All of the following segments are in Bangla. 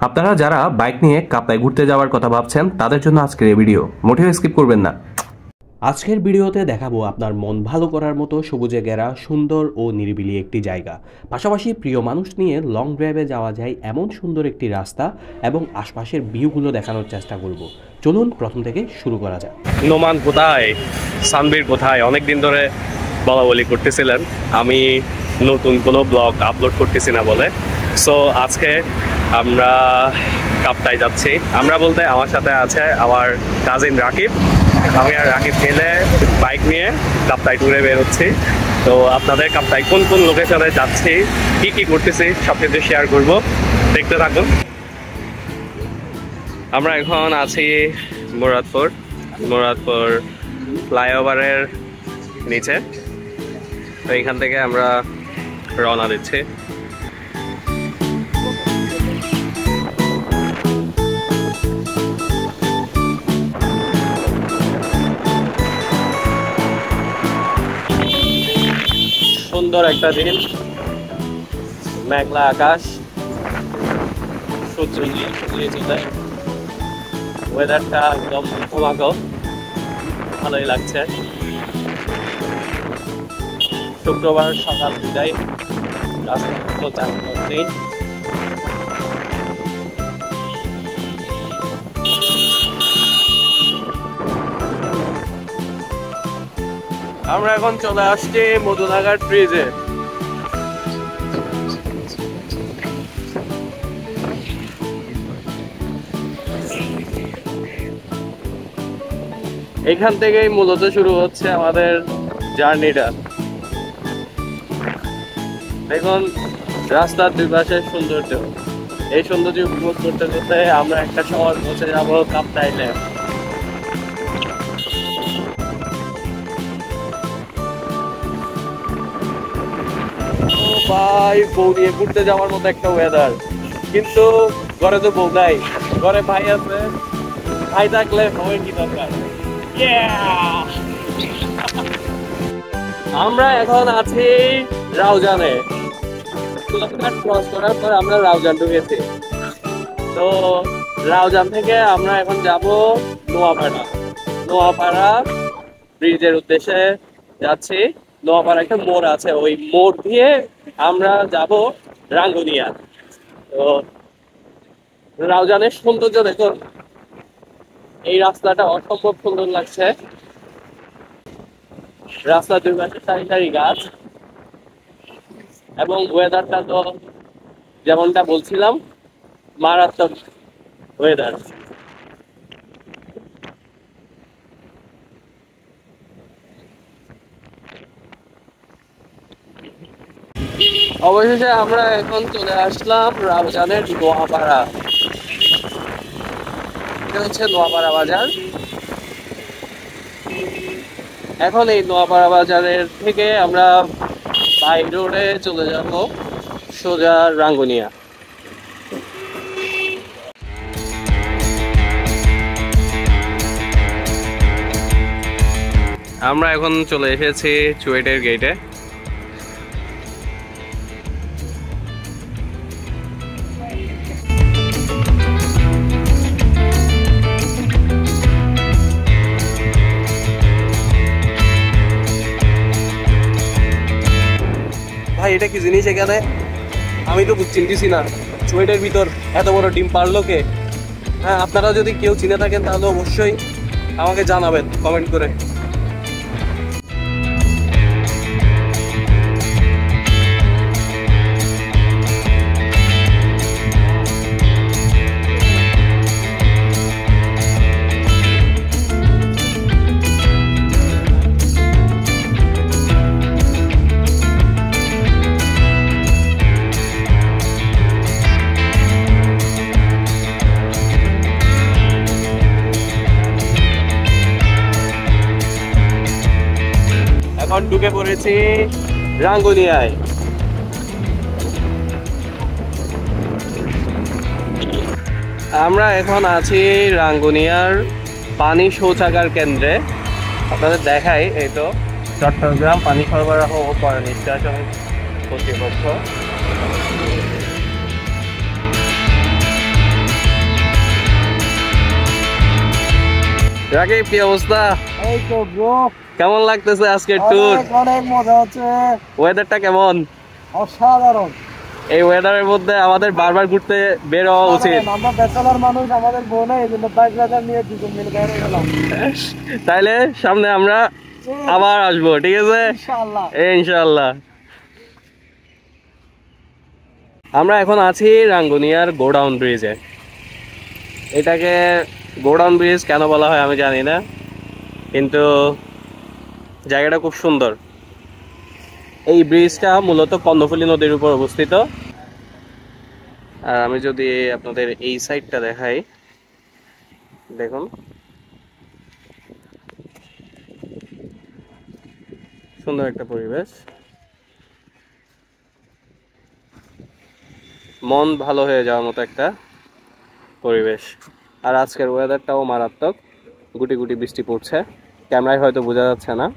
আপনারা যারা বাইক নিয়ে কাপ্তাই ঘুরতে যাওয়ার কথা ভাবছেন তাদের জন্য আজকের এই ভিডিও, মোটেও স্কিপ করবেন না। আজকের ভিডিওতে দেখাবো আপনার মন ভালো করার মতো সবুজে ঘেরা সুন্দর ও নিরিবিলি একটি জায়গা, পাশাপাশি প্রিয় মানুষ নিয়ে লং ড্রাইভে যাওয়া যায় এমন সুন্দর একটি রাস্তা এবং আশপাশের ভিউগুলো দেখানোর চেষ্টা করব। চলুন প্রথম থেকে শুরু করা যাক। নোমান কোথায়, সানবীর কোথায়, অনেকদিন ধরে বলা বলি করতেছিলেন আমি নতুন কোনো ব্লগ আপলোড করতেছি না বলে। সো আজকে আমরা কাপ্তাই যাচ্ছি। আমরা বলতে আমার সাথে আছে আমার কাজিন রাকিব। আমি আর রাকিব মিলে বাইক নিয়ে কাপ্তাই ট্যুরে বেরোচ্ছি। তো আপনাদের কাপ্তাই কোন কোন লোকেশনে যাচ্ছি, কি কি করতেছি সব কিছু শেয়ার করবো, দেখতে থাকুন। আমরা এখন আছি মুরাদপুর ফ্লাইওভারের নিচে। তো এইখান থেকে আমরা রওনা দিচ্ছি। সুন্দর একটা দিন, মেঘলা আকাশ, সূর্য চলে, ওয়েদারটা একদম ঘুমাঘো, ভালোই লাগছে। শুক্রবার সকাল বিদায়, রাস্তা চালানো নেই। আমরা এখন চলে আসছি মধুনাগার ব্রিজে। এখান থেকেই মূলত শুরু হচ্ছে আমাদের জার্নিটা। দেখুন রাস্তার দুই পাশে সৌন্দর্য, এই সৌন্দর্য উপভোগ করতে করতে আমরা একটা সময় পৌঁছে যাব কাপ্তাইলে। ভাই, বউ নিয়ে ঘুরতে যাওয়ার মতো একটা ওয়েদার, কিন্তু ঘরে তো বউ নাই, ঘরে ভাই আছে। ভাই থাকলে বউয়ের কি দরকার। আমরা এখন আছি রাউজানে। ক্রস করার পর আমরা রাউজান ঢুকেছি। তো রাউজান থেকে আমরা এখন যাব নোয়াপাড়া ব্রিজের উদ্দেশ্যে যাচ্ছি। নোয়াপাড়া একটা মোড় আছে, ওই মোড় দিয়ে আমরা যাব রাঙ্গুনিয়া। তো রাউজানের সৌন্দর্য দেখুন, এই রাস্তাটা অসম্ভব সুন্দর লাগছে। রাস্তার দুই পাশে সারি সারি গাছ এবং ওয়েদারটা তো যেমনটা বলছিলাম মারাত্মক ওয়েদার। অবশেষে আমরা এখন চলে আসলাম রাউজানের নোয়াপাড়া। এটা হচ্ছে নোয়াপাড়া বাজার। এখন এই নোয়াপাড়া বাজারের থেকে আমরা বাই রোডে চলে যাব সোজা রাঙ্গুনিয়া। আমরা এখন চলে এসেছি চুয়েটের গেটে। ভাই, এটা কি জিনিস এখানে? আমি তো চিনতেছি না। চুয়েটের ভিতর এত বড় ডিম পারলো কে? হ্যাঁ, আপনারা যদি কেউ চিনে থাকেন তাহলে অবশ্যই আমাকে জানাবেন কমেন্ট করে। এখন ঢুকে পড়েছি রাঙ্গুনিয়ায়। আমরা এখন আছি রাঙ্গুনিয়ার পানি শৌচাগার কেন্দ্রে। আপনাদের দেখাই, এই তো চট্টগ্রাম পানি সরবরাহ ও পয় নিষ্কাশন কর্তৃপক্ষ। রাকিব, কি অবস্থা? এই তো ব্রো, কেমন লাগতেছে আজকের ট্যুর? অনেক মজা হচ্ছে। ওয়েদারটা কেমন? অসাধারণ। এই ওয়েদারের মধ্যে আমাদের বারবার ঘুরতে বের হওয়া উচিত। আমরা ব্যাচেলর মানুষ, আমাদের বউ নেই, এই জন্য বাইক রাইডার নিয়ে দুজন মিলে বের হয়ে গেলাম। তাইলে সামনে আমরা আবার আসবো, ঠিক আছে? ইনশাআল্লাহ। ইনশাআল্লাহ। আমরা এখন আছি রাঙ্গুনিয়ার গোডাউন ব্রিজে। এটাকে গোডাউন ব্রিজ কেন বলা হয় আমি জানি না, কিন্তু জায়গাটা খুব সুন্দর। এই ব্রিজটা মূলত কর্ণফুলী নদীর উপর অবস্থিত। আর আমি যদি আপনাদের এই সাইডটা দেখাই, দেখুন সুন্দর একটা পরিবেশ, মন ভালো হয়ে যাওয়ার মতো একটা পরিবেশ। আর আজকের ওয়েদারটাও মারাত্মক, গুটি গুটি বৃষ্টি পড়ছে, ক্যামেরায় হয়তো বোঝা যাচ্ছে না।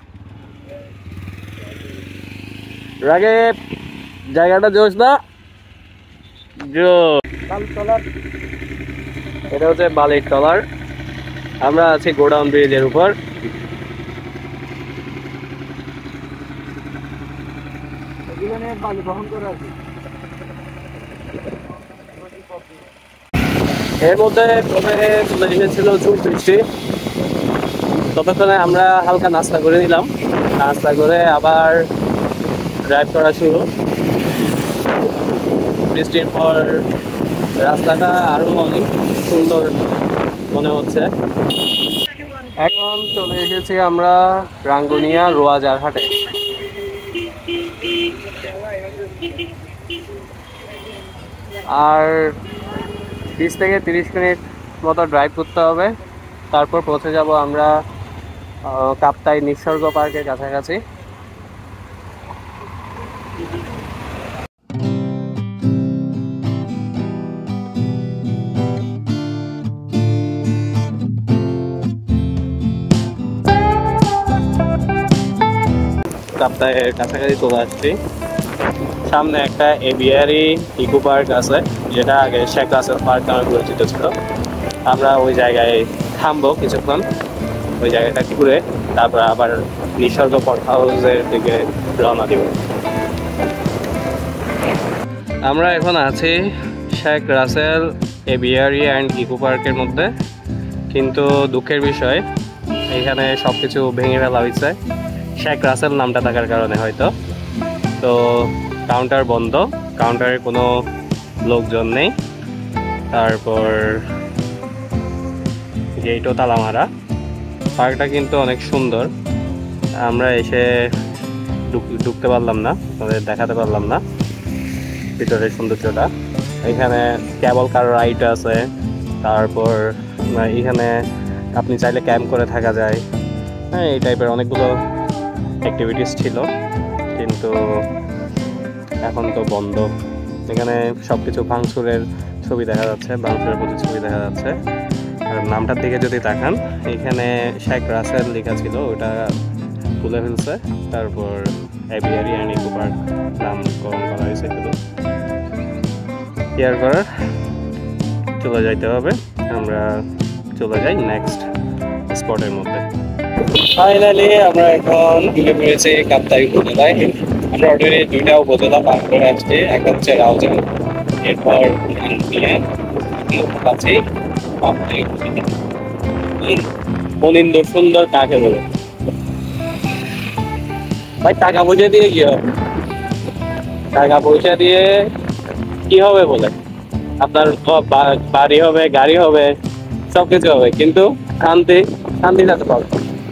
রাকিব, জায়গাটা জোশ না? এটা হচ্ছে বালির টলার। আমরা আছি গোডাউন ব্রিজের উপর। এর মধ্যে চলে এসেছিল ঝুম বৃষ্টি। ততক্ষণে আমরা হালকা নাস্তা করে নিলাম, নাস্তা করে আবার ড্রাইভ করা শুরু। বৃষ্টির পর রাস্তাটা আরো অনেক সুন্দর মনে হচ্ছে। এখন চলে এসেছি আমরা রাঙ্গুনিয়া রোয়াজার হাটে। আর 20 থেকে 30 মিনিট মতো ড্রাইভ করতে হবে, তারপর পৌঁছে যাব আমরা কাপ্তাই নিসর্গ পার্কের কাছাকাছি। কাপ্তাইয়ের কাছাকাছি চলে আসছি। সামনে একটা এভিয়ারি ইকো পার্ক আছে, যেটা আগে শেখ রাসেল পার্ক নামে পরিচিত ছিল। আমরা ওই জায়গায় থামবো কিছুক্ষণ, ওই জায়গাটা ঘুরে তারপর আবার নিসর্গ পট হাউসের দিকে রওনা দিব। আমরা এখন আছি Sheikh Russel aviary and eco পার্কের মধ্যে, কিন্তু দুঃখের বিষয় এখানে সব কিছু ভেঙে ফেলা হয়েছে শেখ রাসেল নামটা থাকার কারণে হয়তো। তো কাউন্টার বন্ধ, কাউন্টারে কোনো লোকজন নেই। তারপর গেটও তালা মারা। পার্কটা কিন্তু অনেক সুন্দর, আমরা এসে ঢুকতে পারলাম না, তাদের দেখাতে পারলাম না ভিতরের সৌন্দর্যটা। এখানে কেবল কার রাইড আছে, তারপর এখানে আপনি চাইলে ক্যাম্প করে থাকা যায়। হ্যাঁ, এই টাইপের অনেকগুলো অ্যাক্টিভিটিস ছিল, কিন্তু এখন তো বন্ধ। এখানে সব কিছু ভাঙচুরের ছবি দেখা যাচ্ছে, ভাঙচুরের প্রতিছবি দেখা যাচ্ছে। আর নামটার দিকে যদি তাকান, এখানে শেখ রাসেল লেখা ছিল, ওটা তুলে ফেলছে। তারপর এভিয়ারি অ্যান্ড ইকো পার্ক নামকরণ করা হয়েছে। শুধু কেয়ার করার চলে যাইতে হবে। আমরা চলে যাই নেক্সট স্পটের মধ্যে। ফাইনালি আমরা এখন ঢুকে পড়েছি কাপ্তাই উপজেলায়। আমরা অলরেডি 2টা উপজেলা পার করে আসছি, একটা হচ্ছে রাউজান, এরপর কাছে মনিন্দ সুন্দর কাকে বলে। ভাই টাকা পয়সা দিয়ে কি হবে? টাকা পয়সা দিয়ে কি হবে বলে? আপনার বাড়ি হবে, গাড়ি হবে, সবকিছু হবে, কিন্তু শান্তিটা তো পাবে।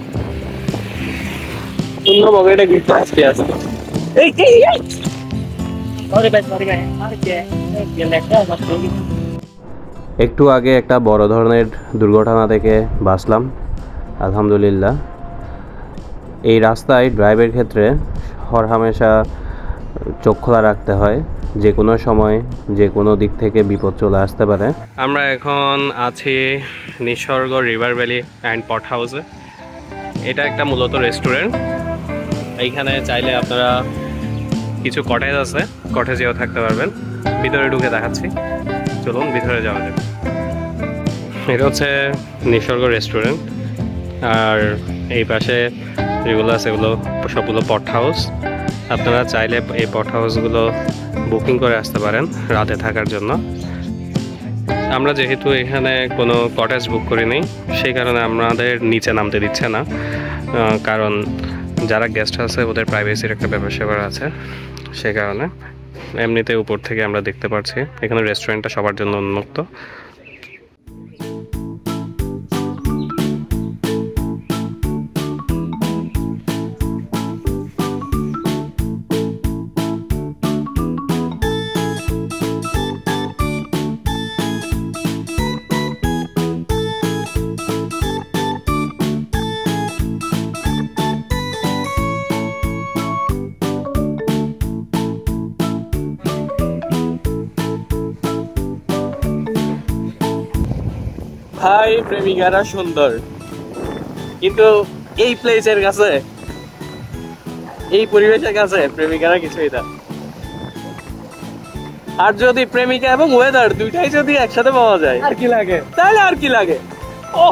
সুন্দরভাবে এটা ঘুরতে আসতে আসতে একটু আগে একটা বড় ধরনের দুর্ঘটনা থেকে বাঁচলাম, আলহামদুলিল্লাহ। এই রাস্তায় ড্রাইভের ক্ষেত্রে হরহামেশা চোখ খোলা রাখতে হয়, যে কোনো সময় যে কোনো দিক থেকে বিপদ চলে আসতে পারে। আমরা এখন আছি Nishorgo river valley and pot হাউসে। এটা একটা মূলত রেস্টুরেন্ট। এইখানে চাইলে আপনারা কিছু কটেজ আছে, কটেজেও থাকতে পারবেন। ভিতরে ঢুকে দেখাচ্ছি, চলুন ভিতরে যাওয়া যাবে। এটা হচ্ছে নিসর্গ রেস্টুরেন্ট। আর এই পাশে যেগুলো আছে এগুলো সবগুলো পট হাউস। আপনারা চাইলে এই পট হাউসগুলো বুকিং করে আসতে পারেন রাতে থাকার জন্য। আমরা যেহেতু এখানে কোনো কটেজ বুক করিনি, সেই কারণে আমাদের নিচে নামতে দিচ্ছে না, কারণ যারা গেস্ট আছে ওদের প্রাইভেসির একটা ব্যাপার স্যাপার আছে, সেই কারণে। এমনিতে উপর থেকে আমরা দেখতে পাচ্ছি এখানে রেস্টুরেন্টটা সবার জন্য উন্মুক্ত। ভাই প্রেমিকারা সুন্দর, কিন্তু এই প্লেসের কাছে, এই পরিবেশের কাছে প্রেমিকারা কিছুই না। আর যদি প্রেমিকা এবং ওয়েদার দুইটাই যদি একসাথে পাওয়া যায় আর কি লাগে, তাহলে আর কি লাগে। ও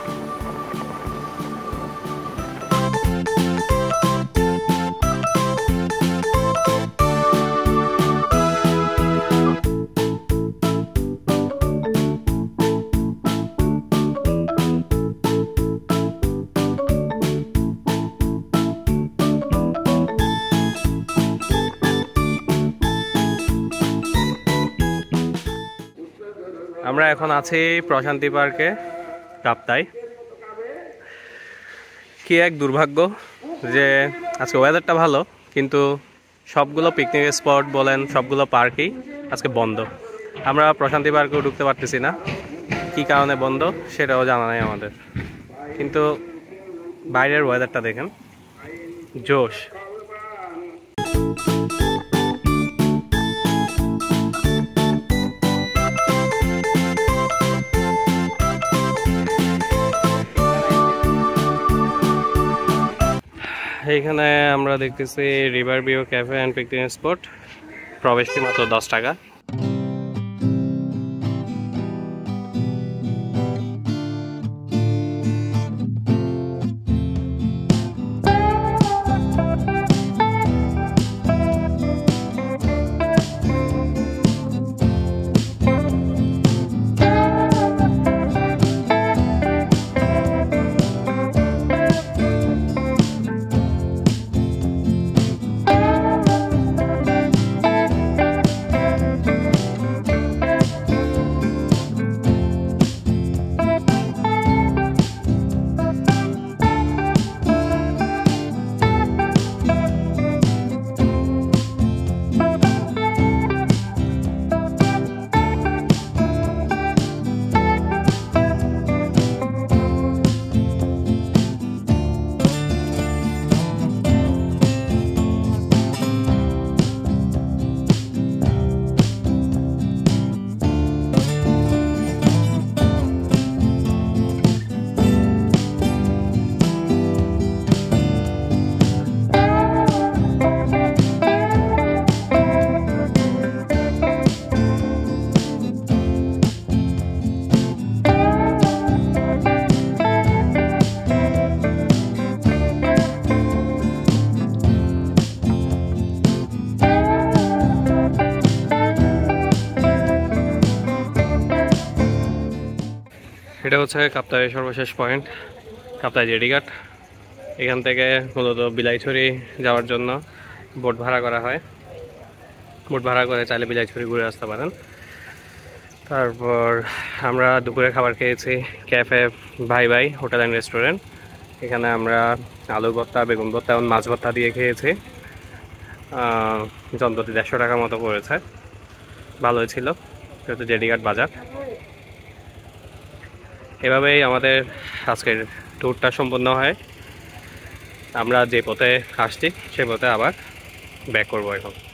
আমরা এখন আছি প্রশান্তি পার্কে কাপ্তাই। কি এক দুর্ভাগ্য যে আজকে ওয়েদারটা ভালো, কিন্তু সবগুলো পিকনিক স্পট বলেন সবগুলো পার্কই আজকে বন্ধ। আমরা প্রশান্তি পার্কেও ঢুকতে পারতেছি না, কি কারণে বন্ধ সেটাও জানা নেই আমাদের। কিন্তু বাইরের ওয়েদারটা দেখেন, জোশ। এইখানে আমরা দেখতেছি river view cafe and picnic spot, প্রবেশ ফি মাত্র 10 টাকা। এটা হচ্ছে কাপ্তাইয়ের সর্বশেষ পয়েন্ট, কাপ্তাই জেডিঘাট। এখান থেকে মূলত বিলাইছড়ি যাওয়ার জন্য বোট ভাড়া করা হয়। বোট ভাড়া করে চাইলে বিলাইছড়ি ঘুরে আসতে পারেন। তারপর আমরা দুপুরে খাবার খেয়েছি ক্যাফে ভাই ভাই হোটেল অ্যান্ড রেস্টুরেন্ট। এখানে আমরা আলু ভর্তা, বেগুন ভর্তা এবং মাছ ভর্তা দিয়ে খেয়েছি। যন্ত্রটি 150 টাকা মতো পড়েছে, ভালোই ছিল, যেহেতু জেডিঘাট বাজার। এভাবেই আমাদের আজকের ট্যুরটা সম্পূর্ণ হয়। আমরা যে পথে আসছি সে পথে আবার ব্যাক করবো এখন।